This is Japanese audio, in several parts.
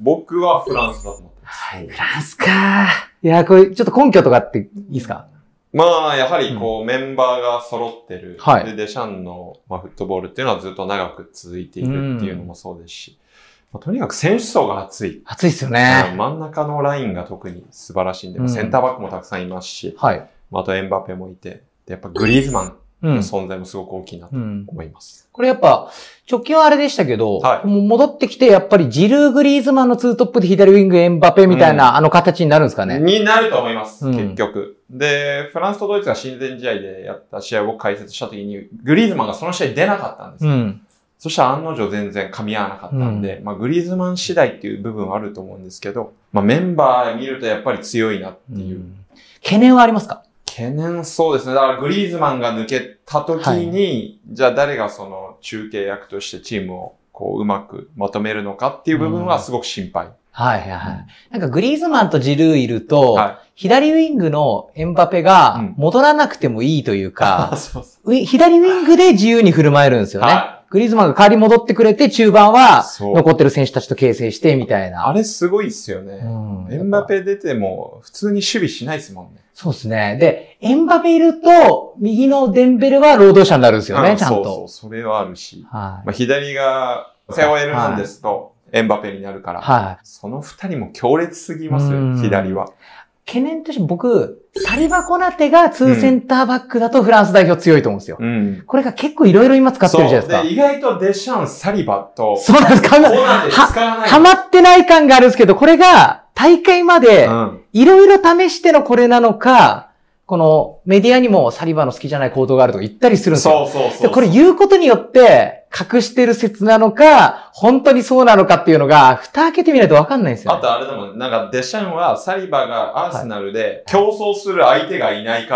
僕はフランスだと思ってます。 はい、フランスか。いや、これちょっと根拠とかっていいですか？ まあ、やはりメンバーが揃ってる。 はい。 で、デシャンの、フットボールっていうのはずっと長く続いているっていうのもそうですし、とにかく選手層が厚い。 厚いっすよね。 真ん中のラインが特に素晴らしいんで、センターバックもたくさんいますし、 はい。 あとエンバペもいて、で、やっぱグリーズマンの存在もすごく大きいなと思います。 これやっぱ、直近はあれでしたけど、 はい、 戻ってきて、やっぱりジルー・グリーズマンのツートップで左ウィングエンバペみたいな、形になるんですかね。 になると思います、結局。で、フランスとドイツが親善試合でやった試合を僕解説した時に、グリーズマンがその試合出なかったんですよ。そしたら案の定全然噛み合わなかったんで、グリーズマン次第っていう部分はあると思うんですけど、メンバー見るとやっぱり強いなっていう。 懸念はありますか？ 懸念そうですね。だからグリーズマンが抜けた時に、じゃあ誰がその中継役としてチームをうまくまとめるのかっていう部分はすごく心配。 はいはいはい。なんかグリーズマンとジルーいると、左ウィングのエンバペが戻らなくてもいいというか、左ウィングで自由に振る舞えるんですよね。グリーズマンが代わり戻ってくれて、中盤は残ってる選手たちと形成してみたいな。 あれすごいっすよね。エンバペ出ても普通に守備しないですもんね。 そうですね。で、エンバペいると、右のデンベルは労働者になるんですよね、ちゃんと。 そう、それはあるし。左がセオエルナンデスとエンバペになるから、その二人も強烈すぎますよ、左は。 懸念として僕、サリバ・コナテが2センターバックだとフランス代表強いと思うんですよ。これが結構いろいろ今使ってるじゃないですか。 意外とデシャン、サリバと、 そうなんですか。はまってない感があるんですけど、これが大会までいろいろ試してのこれなのか、このメディアにもサリバの好きじゃない行動があるとか言ったりするんですよ。で、これ言うことによって隠してる説なのか、本当にそうなのかっていうのが、蓋開けてみないと分かんないんですよ、ね。 あとあれでも、なんかデシャンはサリバがアーセナルで競争する相手がいないから、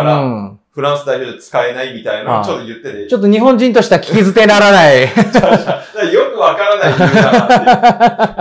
フランス代表で使えないみたいなのをちょっと言ってて。 ちょっと日本人としては聞き捨てならない。 よくわからない理由だなっていう。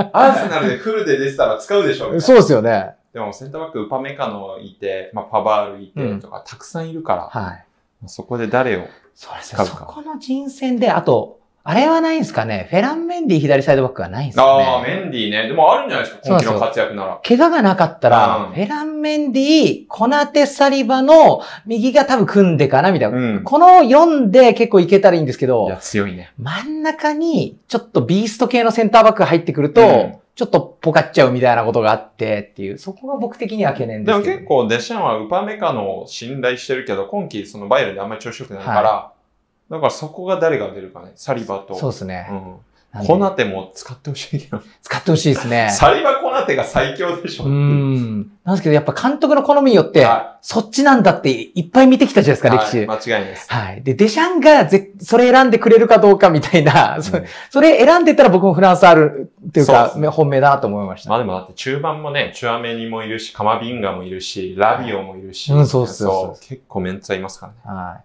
アーセナルでフルで出てたら使うでしょ。 そうですよね。 でもセンターバックウパメカノいて、パバールいてとかたくさんいるから、そこで誰を使うか。 そこの人選で、あと、あれはないんですかね。フェランメンディ左サイドバックはないんですかね。 ああ、メンディね。でもあるんじゃないですか、今季の活躍なら。 怪我がなかったら、フェランメンディ、コナテサリバの右が多分組んでかな、みたいな。この4で結構いけたらいいんですけど、 いや、強いね。 真ん中に、ちょっとビースト系のセンターバックが入ってくると、ちょっとポカっちゃうみたいなことがあってっていう、そこが僕的には懸念です。 でも結構デシャンはウパメカノを信頼してるけど、今季そのバイエルンであんまり調子良くないから、だからそこが誰が出るかね。サリバと。 そうですね。 コナテも使ってほしいけど。 使ってほしいですね。 サリバコナテが最強でしょ。 なんですけど、やっぱ監督の好みによって、そっちなんだっていっぱい見てきたじゃないですか、歴史。 間違いないです。 はい。で、デシャンがそれ選んでくれるかどうかみたいな、それ選んでたら僕もフランスあるっていうか、本命だなと思いました。 まあでもだって中盤もね、チュアメニもいるし、カマビンガもいるし、ラビオもいるし。 そう。 結構メンツはいますからね。 はい。